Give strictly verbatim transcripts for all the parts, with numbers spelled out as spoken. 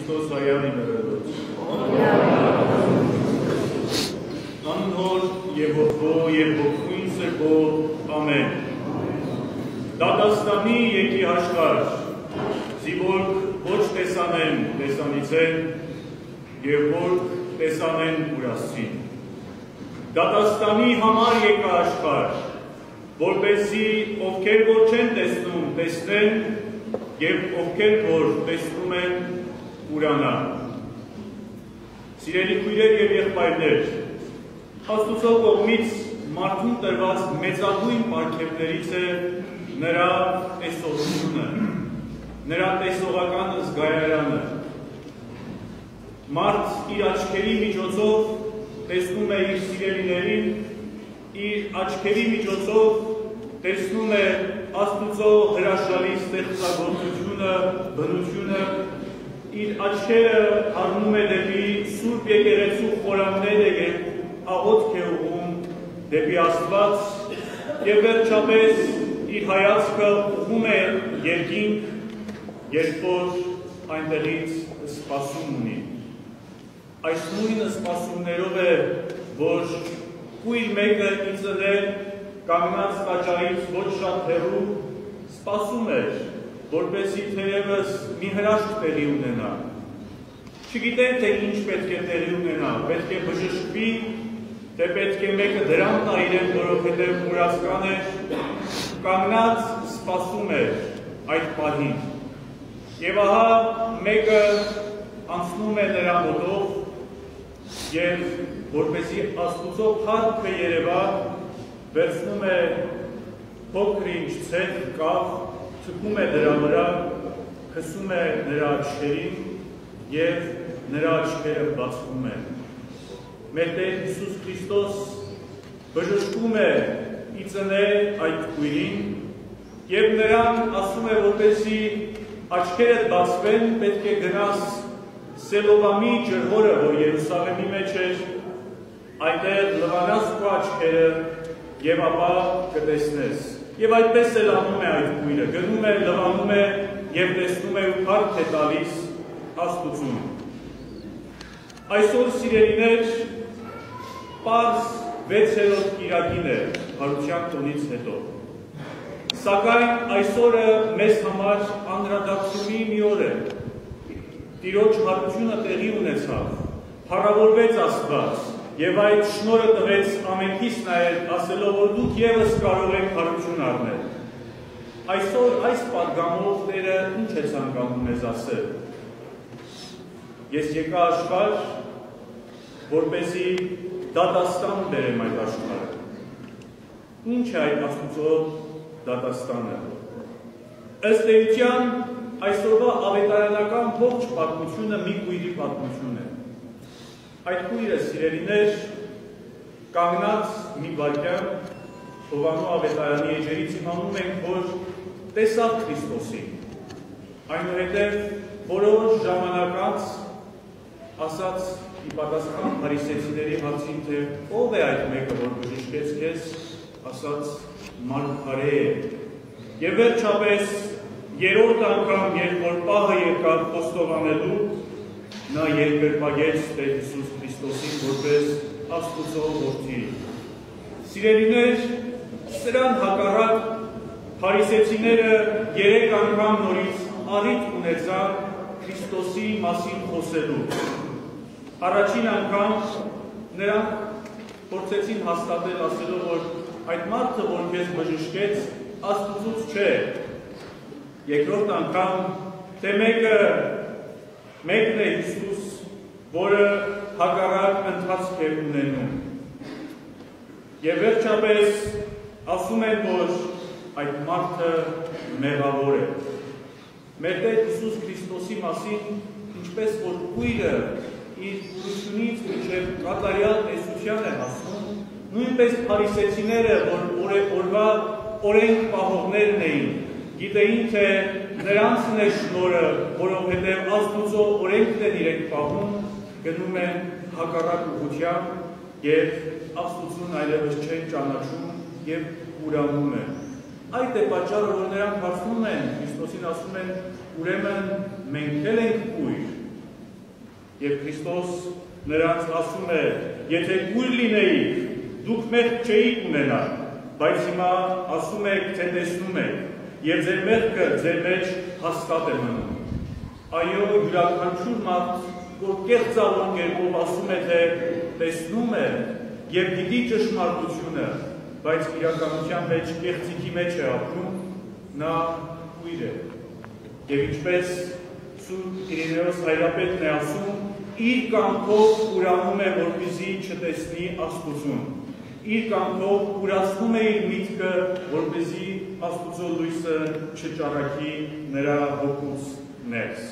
Քրիստոս հայանի մերելոց։ Անհոր և ողբո և ողբույն սրբո, ամեն։ Դատաստանի եկի հաշկար, զիվորք ոչ տեսանեն տեսանից են, և որք տեսանեն ուրասին։ Դատաստանի համար եկա աշխար, որպեսզի ովքեր որ չեն տեսնում տեսնեն, և ովքեր որ տեսնում են ուրանան։ Սիրելի քույրեր և եղբայրներ, Աստծո կողմից մարդուն տրված մեծագույն պարգևներից է նրա տեսողությունը, նրա տեսողական զգայարանը։ Մարդ իր աչքերի միջոցով տեսնում է իր սիրելիներին, իր աչքերի միջոցով տեսնում է Աստծո հրաշալի ստեղծագործությունը, բնությունը, իր աչքերը առնում է դեպի Սուրբ եկեղեցու խորանները և աղոթք է ուղղում դեպի Աստված և վերջապես իր հայացքը ուղղում է երկինք, երբ որ այնտեղից սպասում ունի։ Այս նույն սպասումներով է, որ կույր մեկը ինձնել կանգնած տաճարից ոչ շատ հեռու սպասում էր, որպեսզի թերևս մի հրաշք տեղի ունենա։ Չգիտեն, թե ինչ պետք է տեղի ունենա, պետք է բժշկվի, թե պետք է մեկը դրամ տա իրեն, որովհետև ուրացկան էր, կանգնած սպասում էր այդ պահին։ Եվ ահա մեկը անցնում է նրա մոտով և որպեսզի Աստծո փառքը երևա, վերցնում է փոքր-ինչ ցեխ, կավ, թքում է դրա վրա, քսում է նրա աչքերին և նրա աչքերը բացվում են։ Մեր Տեր Հիսուս Քրիստոս բժշկում է ի ծներ այդ քույրին և նրան ասում է, որպեսզի աչքերդ բացվեն, պետք է գնաս Սելովամի ջրհորը, որ Երուսաղեմի մեջ էր, այնտեղ լվանաս քո աչքերը և ապա կտեսնես։ Եվ այդպես էլ անում է այդ քույրը, գնում է, լվանում է և տեսնում է ու փառք է տալիս Աստծուն։ Այսօր սիրելիներ, պարզ վեցերորդ կիրակին է հարության տոնից հետո։ Սակայն այսօրը մեզ համար անդրադարձումի մի օր է։ Տիրոջ հարությունը տեղի ունեցավ, փառավորվեց Աստված և այդ շնորհը տվեց ամենքից նաև ասելով, որ դուք ևս կարող եք հարություն առնել։ Այսօր այս պատգամով Տերը ինչ է ցանկանում մեզ ասել։ Ես եկա աշխարհ, որպեսզի դատաստան բերեմ այդ աշխարհը։ Ինչ է այդ Աստծո դատաստանը։ Ըստ էության, այսօրվա ավետարանական ողջ պատմությունը մի քույրի պատմություն է։ Այդ քույրը, սիրելիներ, կանգնած մի վայրկյան Հովհաննես ավետարանի էջերից իմանում ենք, որ տեսավ Քրիստոսին։ Այնուհետև որոշ ժամանակ անց ասաց ի պատասխան փարիսեցիների հարցին, թե ով է այդ մեկը, որ բժշկեց քեզ, ասաց Մարգարե է։ Եվ վերջապես երրորդ անգամ, երբ որ պահը եկավ խոստովանելու, նա երկրպագեց Տեր Հիսուս Քրիստոսին որպես Աստծո որդի։ Սիրելիներ, սրան հակառակ փարիսեցիները երեք անգամ նորից առիթ ունեցան Քրիստոսի մասին խոսելու։ Առաջին անգամ նրանք փորձեցին հաստատել, ասելով, որ այդ մարդը, որ քեզ բժշկեց, Աստծուց չէ։ Երկրորդ անգամ, թե մեկը մեկն է Հիսուս, որը հակառակ ընթացք է ունենում։ Եվ վերջապես ասում են, որ այդ մարդը մեղավոր է։ Մեր Տեր Հիսուս Քրիստոսի մասին, ինչպես որ քույրը իր ուրությունից մինչև կատարյալ տեսության է հասնում, նույնպես փարիսեցիները, որ օրվա օրենք պահողներն էին, գիտեին, թե նրանցն է շնորհը, որովհետև Աստծո օրենքն են իրենք պահում, գնում են հակառակ ուղղությամբ և Աստծուն այլևս չեն ճանաչում և ուրանում են։ Այդ է պատճառը, որ նրանք հարցնում են, Քրիստոսին ասում են, ուրեմն մենք էլ ենք կույր, Եվ Քրիստոս նրանց ասում է. եթե կույր լինեիք, դուք մեղք չէիք ունենալ, բայց հիմա ասում եք, թե տեսնում եք, եւ ձեր մեղքը ձեր մեջ հաստատ է մնում։ Այո, յուրաքանչյուր մարդ, որ կեղծավոր կերպով ասում է, թե տեսնում է եւ գիտի ճշմարտությունը, բայց իրականության մեջ կեղծիքի մեջ է ապրում, նա կույր է։ Եվ ինչպես Սուրբ Իրինեոս Հայրապետն է ասում, իր կամքով ուրանում է, որպեսզի չտեսնի Աստծուն։ Իր կամքով ուրացնում է իր միտքը, որպեսզի Աստծո լույսը չճառագի նրա հոգուց ներս։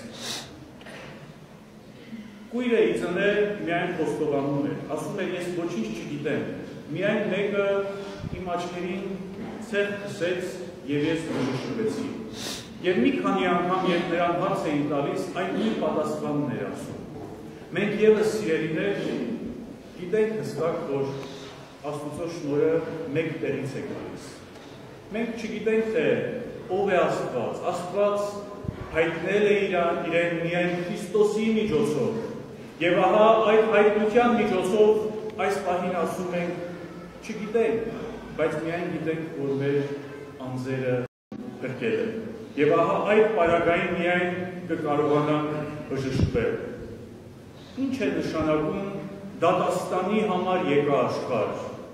Կույրը իծնել միայն խոստովանում է, ասում է, ես ոչինչ չգիտեմ, միայն մեկը իմ աչքերին ցեղ քսեց եւ ես բժշկվեցի։ Եվ մի քանի անգամ, երբ նրան հարց էին տալիս, այն նույն պատասխանն էր ասում։ Մենք ևս սիրելիներ գիտենք հստակ, որ Աստծո շնորհը մեկ տեղից է գալիս։ Մենք չգիտենք, թե ով է Աստված։ Աստված հայտնել է իրեն միայն Քրիստոսի միջոցով։ Եվ ահա այդ հայտնության միջոցով այս պահին ասում ենք չգիտենք, բայց միայն գիտենք, որ մեր անձերը փրկել են։ Եվ ահա այդ պարագային միայն կկարողանանք բժշկվել։ Ինչ է նշանակում դատաստանի համար եկա աշխարհ։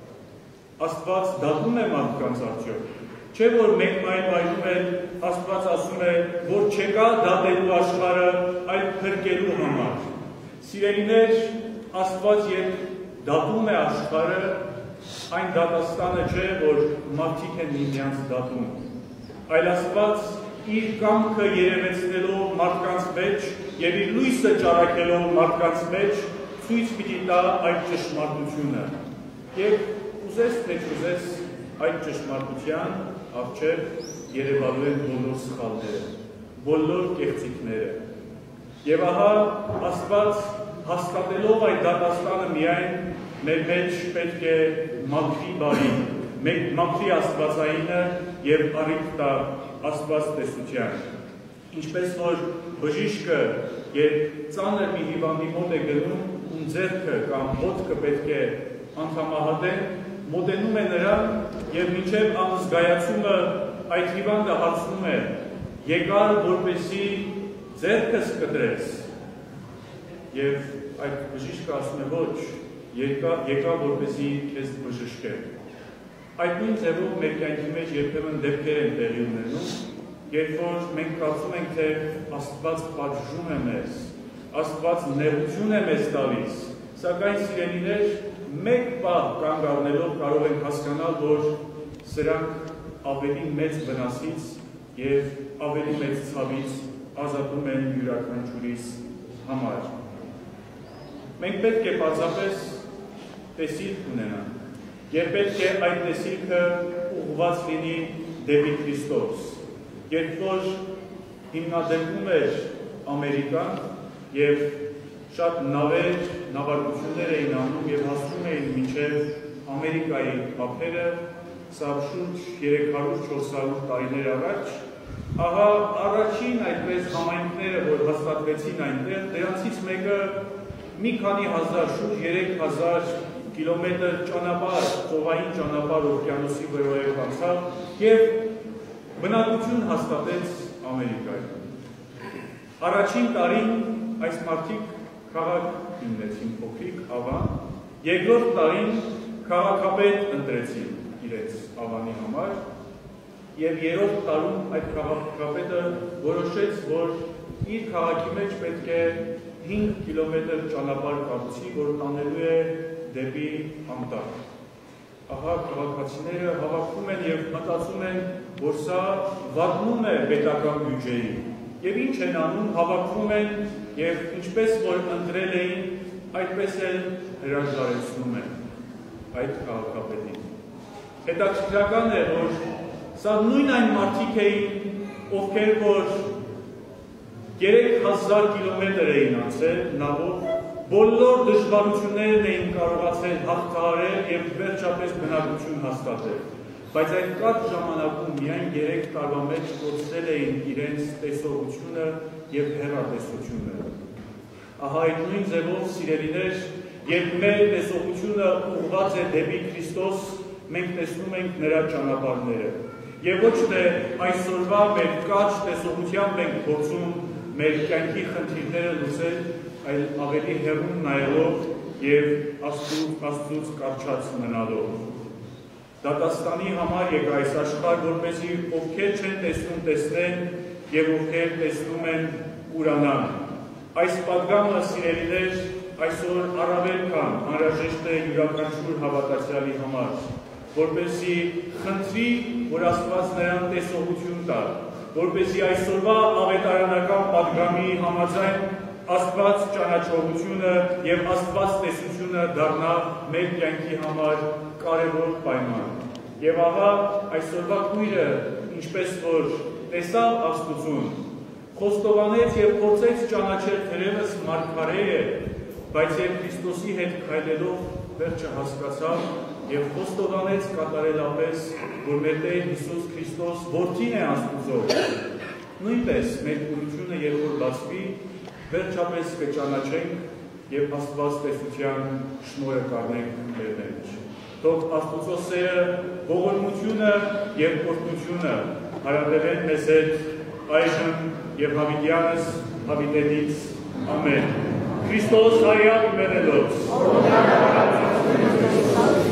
Աստված դատում է մարդկանց արդյոք։ Չէ՞ որ մեկ այլ վայրում էլ Աստված ասում է, որ չեկա դատելու աշխարհը, այլ փրկելու համար։ Սիրելիներ, Աստված երբ դատում է աշխարհը, այն դատաստանը չէ, որ մարդիկ են միմյանց դատում, այլ Աստված իր կամքը երևեցնելով մարդկանց մեջ եւ իր լույսը ճառագելով մարդկանց մեջ ցույց պիտի տա այդ ճշմարտությունը։ Եվ ուզես թե չուզես այդ ճշմարտության առջև երևալու են բոլոր սխալները, բոլոր կեղծիքները։ Եվ ահա Աստված հաստատելով այդ դատաստանը միայն մեր մեջ պետք է մաքրի բարին, մաքրի աստվածայինը եւ առիթ տա Աստված տեսության։ Ինչպես որ բժիշկը երբ ծանր մի հիվանդի մոտ է գնում, ում ձեռքը կամ ոտքը պետք է անդամահատեն, մոտենում է նրան եւ մինչեւ անզգայացումը այդ հիվանդը հարցնում է. եկար որպեսի ձեռքս կտրես։ Եվ այդ բժիշկը ասում է ոչ, եկա, եկա որպեսի քեզ բժշկեմ։ Այդ նույն ձևով մեր կյանքի մեջ երբեմն դեպքեր են տեղի ունենում, երբ որ մենք կարծում ենք, թե Աստված պատժում է մեզ, Աստված նեղություն է մեզ տալիս, սակայն սիրելիներ, մեկ պահ կանգ առնելով կարող ենք հասկանալ, որ սրանք ավելի մեծ վնասից եւ ավելի մեծ ցավից ազատում են յուրաքանչյուրիս համար։ Մենք պետք է պարզապես տեսիլք ունենանք, եւ պետք է այդ տեսիլքը ուղղված լինի դեպի Քրիստոս։ Երբ որ հիմնադրվում էր Ամերիկան եւ շատ նավեր, նավարկություններ էին անում եւ հասնում էին մինչեւ Ամերիկայի ափերը, սա շուրջ երեք հարյուր չորս հարյուր տարիներ առաջ, ահա առաջին այդպես համայնքները, որ հաստատվեցին այնտեղ, դրանցից մեկը մի քանի հազար, շուրջ երեք հազար կիլոմետր ճանապարհ, ծովային ճանապարհ օվկիանոսի վրայով անցավ եւ բնակություն հաստատեց Ամերիկայում։ Առաջին տարին այս մարդիկ քաղաք հիմնեցին, փոքրիկ ավան, երկրորդ տարին քաղաքապետ ընտրեցին իրենց ավանի համար եւ երրորդ տարում այդ քաղաքապետը որոշեց, որ իր քաղաքի մեջ պետք է հինգ կիլոմետր ճանապարհ կառուցի, որ տանելու է դեպի անտառ։ Ահա քաղաքացիները հավաքվում են եւ մտածում են, որ սա վատնում է պետական բյուջեին։ Եվ ինչ են անում, հավաքվում են եւ ինչպես որ ընտրել էին, այդպես էլ հրաժարեցնում են այդ քաղաքապետին։ Հետաքրքրական է, որ սա նույն այն մարդիկ էին, ովքեր որ երեք հազար կիլոմետր էին անցել նավով, բոլոր դժվարություններն էին կարողացել հաղթահարել եւ վերջապես բնակություն հաստատել, բայց այդ կարճ ժամանակում միայն երեք տարվա մեջ կորցրել էին իրենց տեսողությունը եւ հեռատեսությունը։ Ահա այդ նույն ձևով, սիրելիներ, երբ մեր տեսողությունը ուղղված է դեպի Քրիստոս, մենք տեսնում ենք նրա ճանապարհները։ Եվ ոչ թե այսօրվա մեր կարճ տեսողությամբ ենք փորձում մեր կյանքի խնդիրները լուծել, այլ ավելի հեռուն նայելով եւ Աստծուց կարճած մնալով։ Դատաստանի համար եկա այս աշխարհ, որպեսզի ովքեր չեն տեսնում տեսնեն եւ ովքեր տեսնում են ուրանան։ Այս պատգամը, սիրելիներ, այսօր առավել քան անհրաժեշտ է յուրաքանչյուր հավատացյալի համար, որպեսզի խնդրի, որ Աստված նրան տեսողություն տա, որպեսզի այսօրվա ավետարանական պատգամի համաձայն Աստված ճանաչողությունը եւ Աստված տեսությունը դառնա մեր կյանքի համար կարևոր պայման։ Եվ ահա այսօրվա քույրը, ինչպես որ տեսավ Աստծուն, խոստովանեց եւ փորձեց ճանաչել թերևս մարգարե է, բայց երբ Քրիստոսի հետ քայլելով վերջը հասկացավ եւ խոստովանեց կատարելապես, որ մեր Տեր Հիսուս Քրիստոս որդին է Աստծո, նույնպես մեր կուրությունը երբ որ բացվի, վերջապես կճանաչենք եւ Աստված տեսության շնորհը կառնենք մեր մեջ։ Թող Աստծո սերը, ողորմությունը եւ օրհնությունը հարաբերեն մեզ հետ այժմ եւ հավիտյանս հավիտենից ամեն։ Քրիստոս հայրապ մենելոց։